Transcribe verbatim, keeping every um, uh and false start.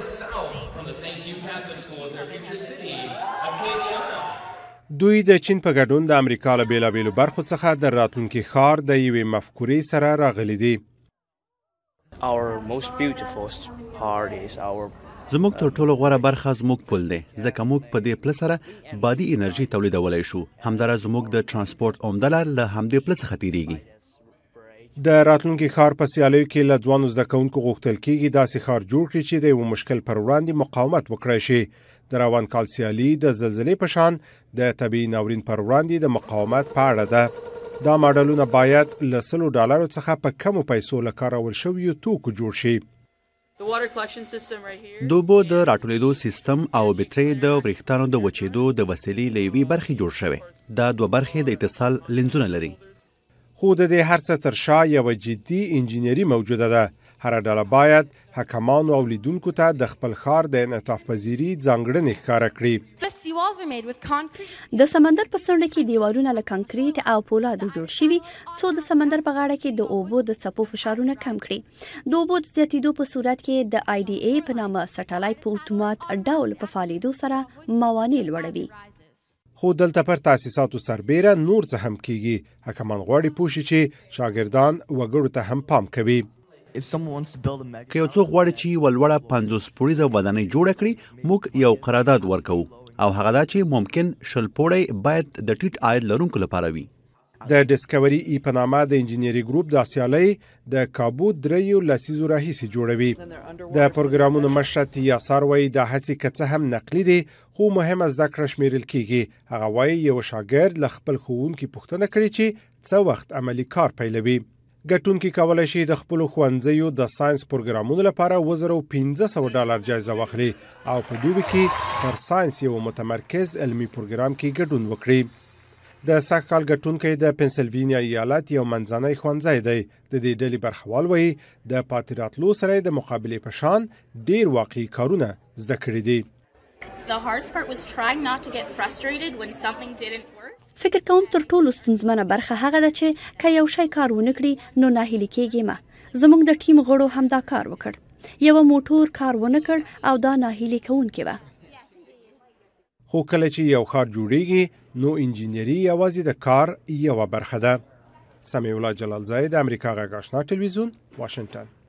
south from the Saint Hugh Catholic School at their future city of Acadiana. دوی د چین په ګډون د امریکا له بیلابیلو برخو څخه د راتلونکي ښار د یوې مفکورې سره راغلي دي. Our most beautiful part is our زموږ تر ټولو غوره برخه زموږ پل دی، ځکه موږ په دې پل سره بادي انرژي تولیدولی شو. همداراز زموږ د ترانسپورت عمده لار له همدې پل څخه تیریږي. د راتلونکي ښار په سیالیو کې له ځوانو زده کوونکو غوښتل کېږي داسې ښار جوړ کړي چې د یو مشکل پر وړاندې مقاومت وکړی شي. د روان کال سیالي د زلزلې په شان د طبیعي ناورین پر وړاندې د مقاومت په اړه ده. دا ماډلونه باید له سلو ډالرو څخه په کمو پیسو له کارول شویو توکو جوړ شي. د اوبو د راټولېدو سیستم او بټرۍ د وریښتانو د وچېدو د وسیلې له یوې برخې جوړ شوی. دا دوه برخې د اتصال لینزونه لري. خو د دې هر څه تر شا یوه جدي انجینري موجوده ده. هر ډله باید حکمانو او لیدونکو ته د خپل ښار د انعطاف پذیري ځانګړنې ښکاره کړي. د سمندر په څنډه کې دیوالونه له کانکریټ او پولادو جوړ شوي څو د سمندر په غاړه کې د اوبو د څپو فشارونه کم کړي. د اوبو د زیاتېدو په صورت کې د آی ډي اي په نامه سټلایټ په اتومات ډول په فعالیدو سره موانع لوړوي. خو دلته پر تاسیساتو سربیره نور څه هم کیږي. حکمان غواړي پوه شي چې شاګردان وګړو ته هم پام کوي. که یو څوک غواړي چې یوه لوړه پنځوس پوړیزه ودانۍ جوړه کړي، موږ یو قرارداد ورکوو او هغه دا چې ممکن شل پوړی باید د ټیټ عاید لرونکو لپاره وي. د ډسکوري ای په نامه د انجینری ګروپ د سیالۍ د کابو دریو لسیزو راهیسې جوړوي. د پروګرامونو مشر تیا ساروي د هڅې که څه هم نقلي دي خو مهمه زده کړه شمیرل کیږي. هغه وایي یو شاګرد له خپل ښوونکي پوښتنه کړې چې څه وخت عملي کار پیلوي. ګټونکي کولی شي د خپلو ښوونځیو د ساينس پروګرامونو لپاره اووه زره پنځه سوه ډالر جایزه واخلي او په دوبي کې پر ساينس یو متمرکز علمي پروګرام کې ګډون وکړي. د سږ کال ګټونکی د پنسلوینیا ایالت یو منځنی ښوونځی دی. د دې ډلې برخوال وایي د پاتې راتلو سره د مقابلې په شان ډیر واقعي کارونه زده کړي دي. The hardest part was trying not to get frustrated when something didn't work. فکر کوم تر ټولو ستونزمنه برخه هغه ده چې که یو شی کار ونه کړي نو ناهیلي کېږي مه. زموږ د ټیم غړو هم دا کار وکړ. یو موټور کار ونه کړ او دا ناهیلي کوونکی وه. خو کله چې یو ښار جوړیږي نو انجینری یوازې د کار یوه برخه ده. سمیع الله جلال زای د امریکا غږ آشنا ټلویزیون، واشنگټن.